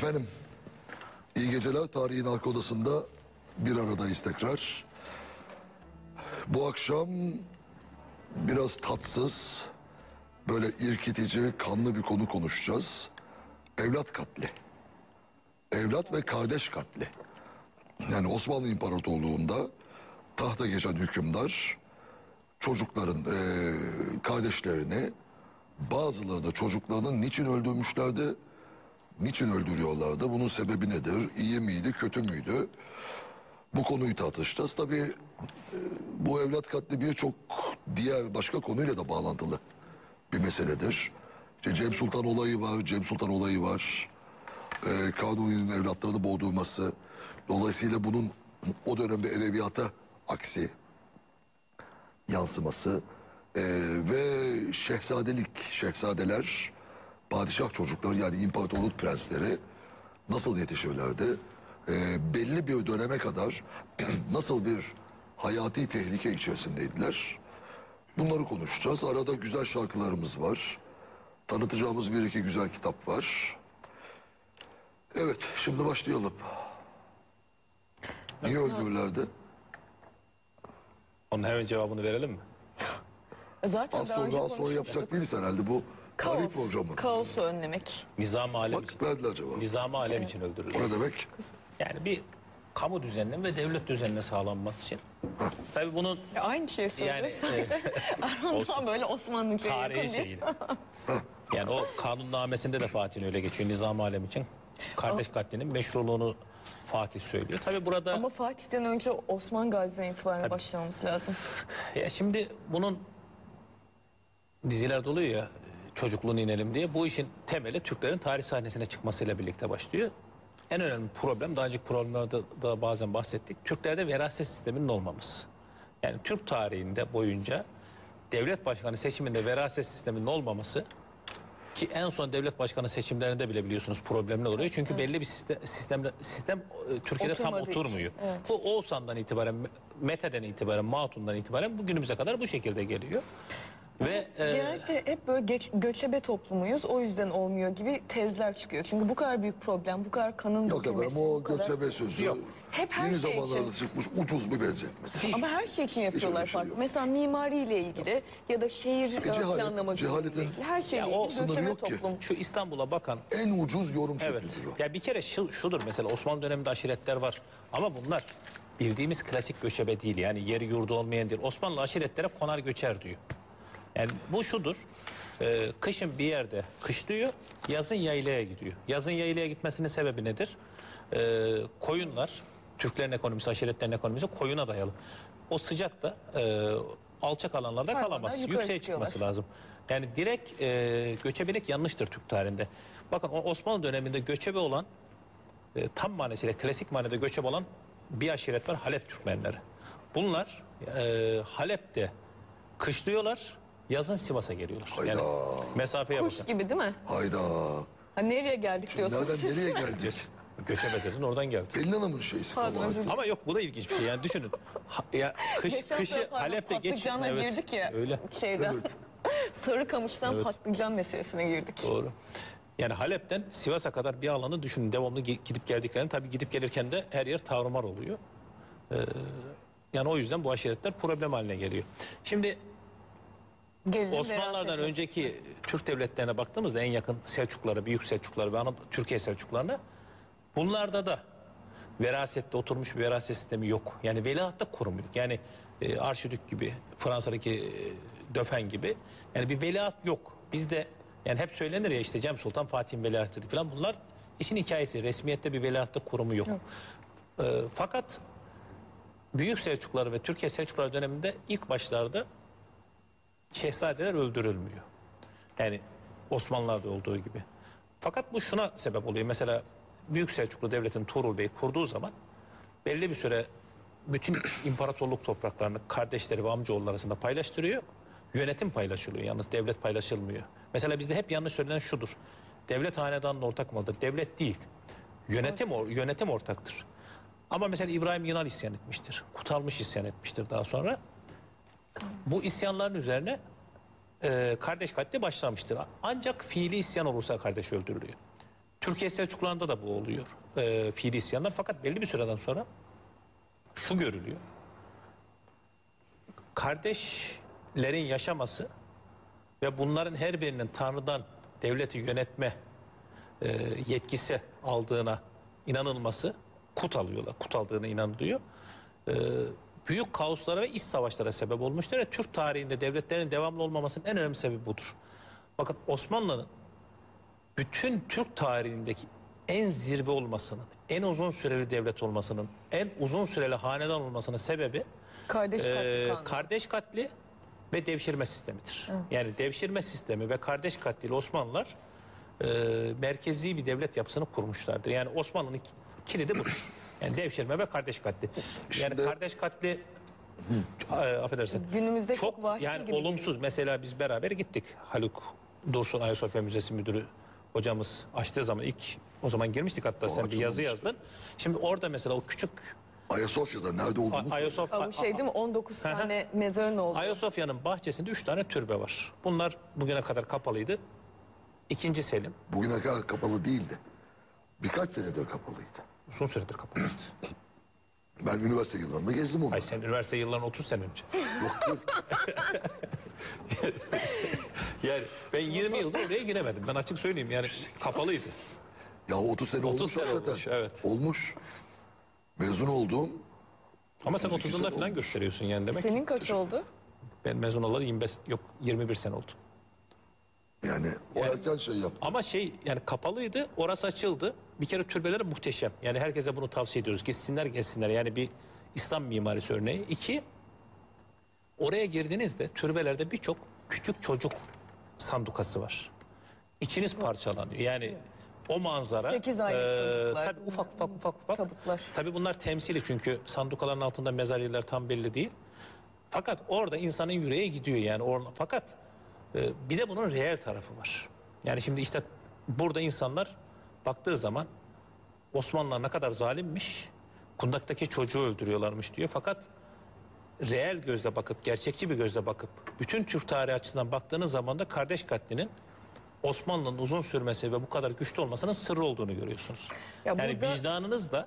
Efendim, iyi geceler. Tarihin Arka Odası'nda bir aradayız tekrar. Bu akşam biraz tatsız, böyle irkitici, kanlı bir konu konuşacağız. Evlat katli. Evlat ve kardeş katli. Yani Osmanlı İmparatorluğu'nda tahta geçen hükümdar çocukların kardeşlerini, bazıları da çocuklarının niçin öldürmüşlerdi, niçin öldürüyorlardı, bunun sebebi nedir, iyi miydi, kötü müydü? Bu konuyu tartışacağız. Tabii bu evlat katli birçok diğer başka konuyla da bağlantılı bir meseledir. İşte Cem Sultan olayı var, Cem Sultan olayı var. Kanuni'nin evlatlarını boğdurması. Dolayısıyla bunun o dönemde edebiyata aksi yansıması ve şehzadeler, padişah çocukları yani imparatorluk prensleri nasıl yetişirlerdi? Belli bir döneme kadar nasıl bir hayati tehlike içerisindeydiler? Bunları konuşacağız. Arada güzel şarkılarımız var. Tanıtacağımız bir iki güzel kitap var. Evet, şimdi başlayalım. Niye öldürürlerdi? Onun hemen cevabını verelim mi? Zaten Az daha önce sonra yapacak değiliz herhalde bu tarih programı. Kaosu önlemek. Nizam-ı alem için. Bak verdiler cevabı. Nizam-ı alem için O öldürülür. ne demek? Yani bir kamu düzeninin ve devlet düzenine sağlanması için. Tabii bunun Aynı şeyi söylüyoruz. Yani, Sadece Erhan olsun. daha böyle Osmanlıca'ya yakın tarihi değil. şeyini. Yani o kanunnamesinde de Fatih'in öyle geçiyor. Nizam-ı alem için kardeş katlinin meşruluğunu Fatih söylüyor. Tabii burada Ama Fatih'ten önce Osman Gazi'den itibaren başlaması lazım. ya şimdi bunun diziler oluyor ya, çocukluğunu inelim diye, bu işin temeli Türklerin tarih sahnesine çıkmasıyla birlikte başlıyor. En önemli problem, daha önceki programlarda da bazen bahsettik, Türklerde veraset sisteminin olmaması. Yani Türk tarihinde boyunca devlet başkanı seçiminde veraset sisteminin olmaması, ki en son devlet başkanı seçimlerinde bile biliyorsunuz problemler oluyor. Çünkü belli bir sistem Türkiye'de tam Oturmadığı için. oturmuyor. Evet. Bu Oğuzhan'dan itibaren, Mete'den itibaren, Matun'dan itibaren bugünümüze kadar bu şekilde geliyor. Ve Genellikle hep böyle göçebe toplumuyuz. O yüzden olmuyor gibi tezler çıkıyor. Çünkü bu kadar büyük problem, bu kadar kanın Yok efendim dökülmesi, o bu kadar... göçebe sözü Yok. Hep her yeni şey zamanlarda için. çıkmış ucuz bir benzetmedir. Ama her şey için öyle yapıyorlar bir şey farklı. yok. Mesela mimariyle ilgili ya da şehir planlaması cehaletin ilgili. Her şeyle Ya o ilgili sınırı göçebe yok ki. toplum. şu İstanbul'a bakan, En ucuz yorum evet, şeklidir o. ya bir kere şudur mesela, Osmanlı döneminde aşiretler var ama bunlar bildiğimiz klasik göçebe değil, yani yeri yurdu olmayan değil. Osmanlı aşiretlere konar göçer diyor. Yani bu şudur, kışın bir yerde kışlıyor, yazın yaylaya gidiyor. Yazın yaylaya gitmesinin sebebi nedir? Koyunlar, Türklerin ekonomisi, aşiretlerin ekonomisi koyuna dayalı. O sıcakta alçak alanlarda Hayvanlar kalamaz, yukarı yükseğe çıkıyorlar. çıkması lazım. Yani direkt göçebelik yanlıştır Türk tarihinde. Bakın o Osmanlı döneminde göçebe olan, tam manasıyla klasik manada göçebe olan bir aşiret var, Halep Türkmenleri. Bunlar Halep'te kışlıyorlar, yazın Sivas'a geliyorlar. Hayda. Yani mesafeye Kuş bakın. gibi değil mi? Hayda. Ha, nereye geldik diyorsunuz Nereden siz? nereye geldik? Göçebe dedin, oradan geldi. Pelin Hanım'ın şeysi. Pardon, kabahati. özür dilerim. Ama yok, bu da ilginç bir şey. Yani düşünün. Ya Geçen kışı sefer Halep'te geç. patlıcanla girdik ya Öyle. şeyden. Sarıkamış'tan Evet. patlıcan meselesine girdik. Doğru. Yani Halep'ten Sivas'a kadar bir alanı düşünün. Devamlı gidip geldiklerini, tabii gidip gelirken de her yer tarumar oluyor. Yani o yüzden bu aşiretler problem haline geliyor. Şimdi Gelelim Osmanlılardan veraset önceki Türk devletlerine baktığımızda, en yakın Selçuklulara, Büyük Selçuklulara ve Türkiye Selçuklularına, bunlarda da verasette oturmuş bir veraset sistemi yok. Yani veliahtta kurum yok. Yani Arşidük gibi, Fransa'daki Döfen gibi, yani bir veliaht yok. Bizde yani hep söylenir ya, işte Cem Sultan Fatih'in veliahtıydı falan, bunlar işin hikayesi. Resmiyette bir veliahtta kurumu yok. Fakat Büyük Selçuklular ve Türkiye Selçuklular döneminde ilk başlarda şehzadeler öldürülmüyor. Yani Osmanlılar'da olduğu gibi. Fakat bu şuna sebep oluyor. Mesela Büyük Selçuklu Devleti'nin Tuğrul Bey kurduğu zaman belli bir süre bütün imparatorluk topraklarını kardeşleri ve amcaoğulları arasında paylaştırıyor. Yönetim paylaşılıyor, yalnız devlet paylaşılmıyor. Mesela bizde hep yanlış söylenen şudur: devlet hanedanın ortak malıdır. Devlet değil. Yönetim ortaktır. Ama mesela İbrahim Yınal isyan etmiştir. Kutalmış isyan etmiştir daha sonra. Bu isyanların üzerine kardeş katli başlamıştır. Ancak fiili isyan olursa kardeş öldürülüyor. Türkiye Selçuklularında da bu oluyor. Fiili isyanlar. Fakat belli bir süreden sonra şu görülüyor. Kardeşlerin yaşaması ve bunların her birinin Tanrı'dan devleti yönetme yetkisi aldığına inanılması, kut alıyorlar. Kut aldığına inanılıyor. Büyük kaoslara ve iç savaşlara sebep olmuştur ve Türk tarihinde devletlerin devamlı olmamasının en önemli sebebi budur. Bakın Osmanlı'nın bütün Türk tarihindeki en zirve olmasının, en uzun süreli devlet olmasının, en uzun süreli hanedan olmasının sebebi Kardeş katli kanunu. kardeş katli ve devşirme sistemidir. Yani devşirme sistemi ve kardeş katliyle Osmanlılar merkezi bir devlet yapısını kurmuşlardır. Yani Osmanlı'nın kilidi budur. Yani devşirme ve kardeş katli. Yani kardeş katli affedersin. Günümüzde çok vahşi yani gibi olumsuz. Mesela biz beraber gittik. Haluk Dursun Ayasofya Müzesi Müdürü hocamız açtığı zaman o zaman girmiştik, hatta sen bir yazı yazdın. Şimdi orada mesela o küçük Ayasofya'da nerede olduğunu Ayasofya Bu şey değil mi? 19 tane mezarın olduğu. Ayasofya'nın bahçesinde 3 tane türbe var. Bunlar bugüne kadar kapalıydı. İkinci Selim bugüne kadar kapalı değildi. Birkaç senedir kapalıydı. uzun süredir kapalıydı. Ben üniversite yıllarında gezdim onu. Ay sen üniversite yıllarının 30 sene önce. Yani ben 20 yıldır oraya giremedim. Ben açık söyleyeyim, yani kapalıydı. Ya 30 sene 30 olmuş sene hakikaten. olmuş, evet. Olmuş. Mezun oldum. Ama sen 32 30'unda sene falan olmuş. gösteriyorsun yani demek. Senin kaç oldu? Ben mezun olalı 21 sene oldu. Yani o erken şey yaptı. Ama yani kapalıydı, orası açıldı. Bir kere türbeleri muhteşem. Yani herkese bunu tavsiye ediyoruz. Gitsinler gezsinler. Yani bir İslam mimarisi örneği. 2, oraya girdiğinizde türbelerde birçok küçük çocuk sandukası var. İçiniz parçalanıyor. Yani o manzara. 8 aylık çocuklar. Tabii ufak. Tabutlar. Tabii bunlar temsili, çünkü sandukaların altında mezar yerleri tam belli değil. Fakat orada insanın yüreği gidiyor yani. Fakat bir de bunun reel tarafı var. Yani şimdi işte burada insanlar baktığı zaman Osmanlılar ne kadar zalimmiş, kundaktaki çocuğu öldürüyorlarmış diyor. Fakat reel gözle bakıp, gerçekçi bir gözle bakıp, bütün Türk tarihi açısından baktığınız zaman da kardeş katlinin Osmanlı'nın uzun sürmesi ve bu kadar güçlü olmasının sırrı olduğunu görüyorsunuz. Ya Yani burada- vicdanınızla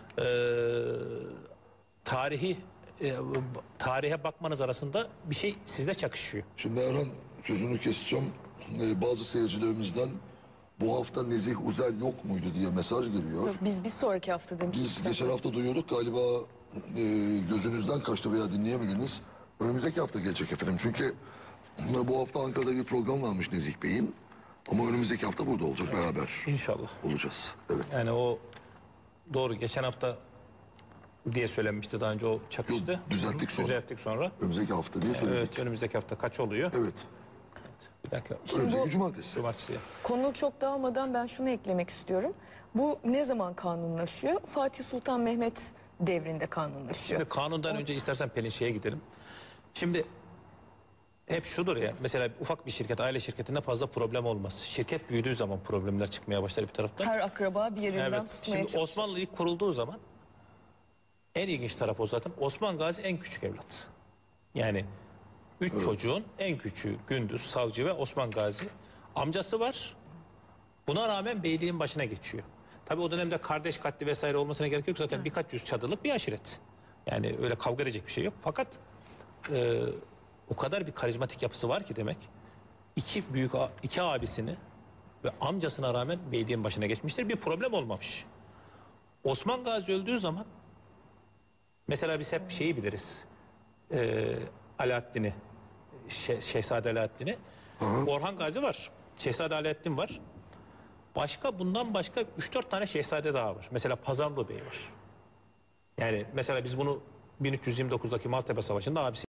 tarihe bakmanız arasında bir şey sizde çakışıyor. Şimdi Erhan, sözünü keseceğim. Bazı seyircilerimizden bu hafta Nezih Uzel yok muydu diye mesaj geliyor. Biz bir sonraki hafta demiştik. Biz zaten. geçen hafta duyuyorduk, galiba gözünüzden kaçtı veya dinleyemediniz. Önümüzdeki hafta gelecek efendim. Çünkü bu hafta Ankara'da bir program varmış Nezih Bey'in. Ama önümüzdeki hafta burada olacak, beraber İnşallah. olacağız. Evet. Yani o doğru, geçen hafta diye söylenmişti daha önce, o çakıştı. Yok, düzelttik sonra. Düzelttik sonra. Önümüzdeki hafta diye söyledik. Evet, önümüzdeki hafta kaç oluyor? Evet. Bir dakika. Önümüzdeki cumartesi. Cumartesi. Konu çok dağılmadan ben şunu eklemek istiyorum. Bu ne zaman kanunlaşıyor? Fatih Sultan Mehmet devrinde kanunlaşıyor. Şimdi kanundan önce istersen Pelin şeye gidelim. Şimdi hep şudur ya, mesela ufak bir şirket, aile şirketinde fazla problem olmaz. Şirket büyüdüğü zaman problemler çıkmaya başlar bir taraftan. Her akraba bir yerinden Evet. tutmaya Şimdi çalışır. Osmanlı ilk kurulduğu zaman en ilginç tarafı o zaten. Osman Gazi en küçük evlat. Yani 3 çocuğun en küçüğü Gündüz, Savcı ve Osman Gazi. Amcası var. Buna rağmen beyliğin başına geçiyor. Tabii o dönemde kardeş katli vesaire olmasına gerek yok. Zaten birkaç yüz çadırlık bir aşiret. Yani öyle kavga edecek bir şey yok. Fakat o kadar bir karizmatik yapısı var ki demek. İki abisini ve amcasına rağmen beyliğin başına geçmiştir. Bir problem olmamış. Osman Gazi öldüğü zaman mesela biz hep şeyi biliriz. Alaaddin'i, Şehzade Alaaddin'i. Orhan Gazi var. Şehzade Alaaddin var. Bundan başka 3-4 tane şehzade daha var. Mesela Pazarlı Bey var. Yani mesela biz bunu 1329'daki Maltepe Savaşı'nda abisi